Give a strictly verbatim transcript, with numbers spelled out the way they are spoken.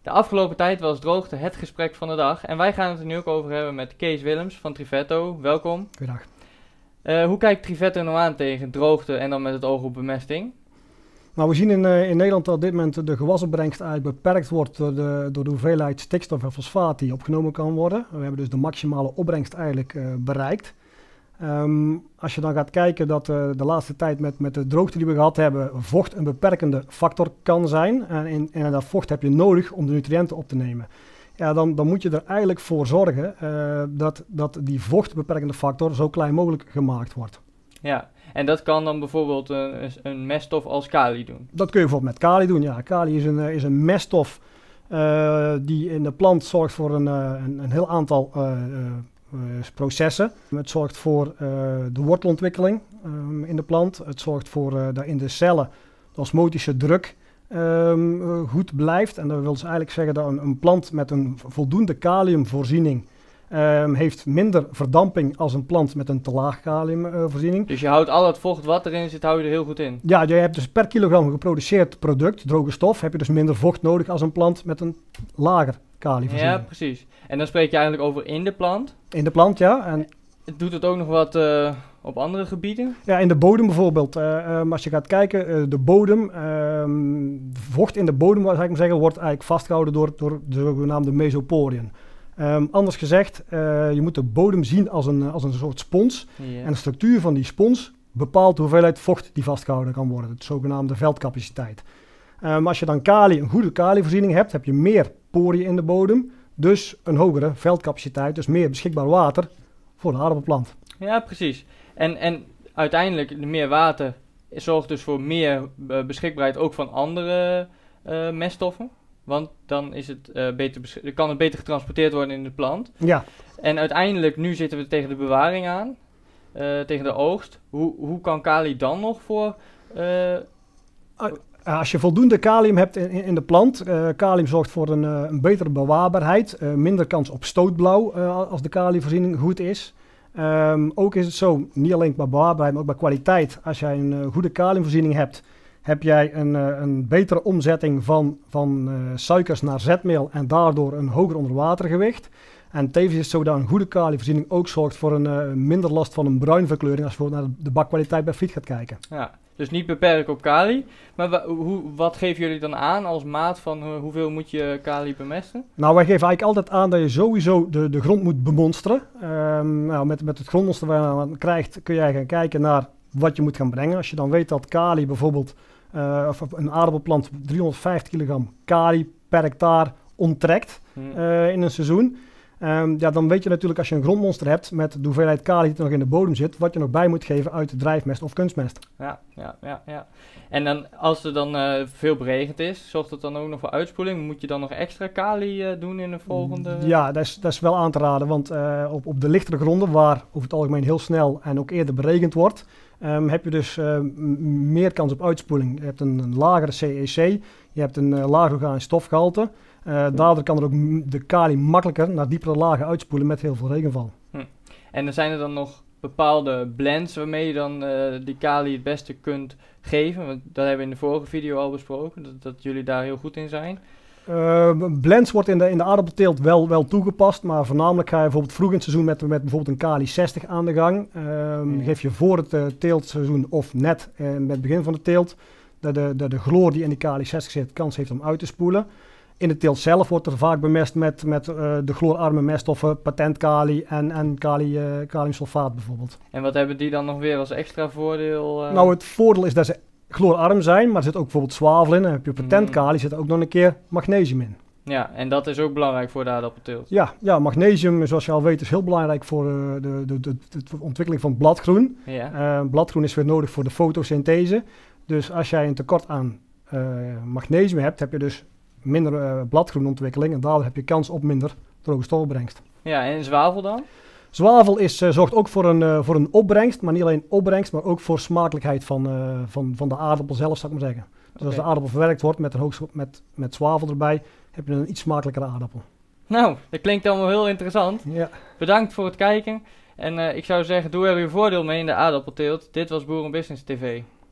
De afgelopen tijd was droogte het gesprek van de dag en wij gaan het er nu ook over hebben met Kees Willems van Trivhetto. Welkom. Goedendag. Uh, hoe kijkt Trivhetto nou aan tegen droogte en dan met het oog op bemesting? Nou, we zien in, uh, in Nederland dat op dit moment de gewasopbrengst eigenlijk beperkt wordt door de, door de hoeveelheid stikstof en fosfaat die opgenomen kan worden. We hebben dus de maximale opbrengst eigenlijk uh, bereikt. Um, als je dan gaat kijken dat uh, de laatste tijd met, met de droogte die we gehad hebben, vocht een beperkende factor kan zijn. En, in, en dat vocht heb je nodig om de nutriënten op te nemen. Ja, dan, dan moet je er eigenlijk voor zorgen uh, dat, dat die vochtbeperkende factor zo klein mogelijk gemaakt wordt. Ja, en dat kan dan bijvoorbeeld een, een meststof als kali doen? Dat kun je bijvoorbeeld met kali doen, ja. Kali is een, is een meststof uh, die in de plant zorgt voor een, uh, een, een heel aantal uh, uh, processen. Het zorgt voor uh, de wortelontwikkeling um, in de plant. Het zorgt voor uh, dat in de cellen de osmotische druk um, uh, goed blijft. En dat wil dus eigenlijk zeggen dat een, een plant met een voldoende kaliumvoorziening Um, heeft minder verdamping als een plant met een te laag kaliumvoorziening. Uh, dus je houdt al het vocht wat erin zit, hou je er heel goed in? Ja, je hebt dus per kilogram geproduceerd product, droge stof, heb je dus minder vocht nodig als een plant met een lager kaliumvoorziening. Ja, precies. En dan spreek je eigenlijk over in de plant? In de plant, ja. En doet het ook nog wat uh, op andere gebieden? Ja, in de bodem bijvoorbeeld. Uh, um, als je gaat kijken, uh, de bodem, um, vocht in de bodem, zou ik maar zeggen, wordt eigenlijk vastgehouden door, door de zogenaamde mesoporiën. Um, anders gezegd, uh, je moet de bodem zien als een, als een soort spons. Yeah. En de structuur van die spons bepaalt de hoeveelheid vocht die vastgehouden kan worden. Het zogenaamde veldcapaciteit. Um, als je dan kali, een goede kalivoorziening hebt, heb je meer poriën in de bodem. Dus een hogere veldcapaciteit, dus meer beschikbaar water voor de aardappelplant. Ja, precies. En, en uiteindelijk, meer water zorgt dus voor meer uh, beschikbaarheid ook van andere uh, meststoffen. Want dan is het, uh, beter kan het beter getransporteerd worden in de plant. Ja. En uiteindelijk, nu zitten we tegen de bewaring aan, uh, tegen de oogst. Hoe, hoe kan kali dan nog voor... Uh, Als je voldoende kalium hebt in, in de plant, uh, kalium zorgt voor een, uh, een betere bewaarbaarheid, uh, minder kans op stootblauw uh, als de kaliumvoorziening goed is. Um, ook is het zo, niet alleen bij bewaarbaarheid, maar ook bij kwaliteit. Als jij een uh, goede kaliumvoorziening hebt, heb jij een, uh, een betere omzetting van, van uh, suikers naar zetmeel en daardoor een hoger onderwatergewicht. En tevens is het zo dat een goede kaliumvoorziening ook zorgt voor een uh, minder last van een bruinverkleuring als je naar de bakkwaliteit bij friet gaat kijken. Ja, dus niet beperken op kali, maar wa hoe, wat geven jullie dan aan als maat van uh, hoeveel moet je kali bemesten? Nou, wij geven eigenlijk altijd aan dat je sowieso de, de grond moet bemonsteren. Um, nou, met, met het grondmonster waar je dan krijgt kun jij gaan kijken naar wat je moet gaan brengen. Als je dan weet dat kali bijvoorbeeld, uh, of een aardappelplant driehonderdvijftig kilogram kali per hectare onttrekt hmm. uh, in een seizoen. Um, ja, dan weet je natuurlijk als je een grondmonster hebt met de hoeveelheid kali die er nog in de bodem zit, wat je nog bij moet geven uit de drijfmest of kunstmest. Ja, ja, ja, ja. En dan, als er dan uh, veel beregend is, zorgt het dan ook nog voor uitspoeling? Moet je dan nog extra kali uh, doen in de volgende? Ja, dat is, dat is wel aan te raden, want uh, op, op de lichtere gronden, waar over het algemeen heel snel en ook eerder beregend wordt, um, heb je dus uh, meer kans op uitspoeling. Je hebt een, een lagere C E C, je hebt een uh, lager organisch stofgehalte. Uh, daardoor kan er ook de kali makkelijker naar diepere lagen uitspoelen met heel veel regenval. Hm. En dan zijn er dan nog bepaalde blends waarmee je dan uh, die kali het beste kunt geven? Want dat hebben we in de vorige video al besproken, dat, dat jullie daar heel goed in zijn. Uh, blends wordt in de, in de aardappelteelt wel, wel toegepast, maar voornamelijk ga je bijvoorbeeld vroeg in het seizoen met, met bijvoorbeeld een kali zestig aan de gang. Uh, ja. Geef je voor het uh, teeltseizoen of net uh, met het begin van de teelt, dat de, de, de chloor die in die kali zestig zit kans heeft om uit te spoelen. In de teelt zelf wordt er vaak bemest met, met uh, de chloorarme meststoffen, patentkali en, en kali, uh, kaliumsulfaat bijvoorbeeld. En wat hebben die dan nog weer als extra voordeel? Uh... Nou, het voordeel is dat ze chloorarm zijn, maar er zit ook bijvoorbeeld zwavel in. En dan heb je patentkali, zit er ook nog een keer magnesium in. Ja, en dat is ook belangrijk voor de aardappelteelt. Ja, ja, magnesium, zoals je al weet, is heel belangrijk voor uh, de, de, de, de ontwikkeling van bladgroen. Ja. Uh, bladgroen is weer nodig voor de fotosynthese. Dus als jij een tekort aan uh, magnesium hebt, heb je dus minder uh, bladgroenontwikkeling en daardoor heb je kans op minder droge stofopbrengst. Ja, en zwavel dan? Zwavel is, uh, zorgt ook voor een, uh, voor een opbrengst, maar niet alleen opbrengst, maar ook voor smakelijkheid van, uh, van, van de aardappel zelf, zou ik maar zeggen. Dus okay. Als de aardappel verwerkt wordt met, een hoog, met, met zwavel erbij, heb je een iets smakelijkere aardappel. Nou, dat klinkt allemaal heel interessant. Ja. Bedankt voor het kijken en uh, ik zou zeggen, doe er uw voordeel mee in de aardappelteelt. Dit was Boerenbusiness T V.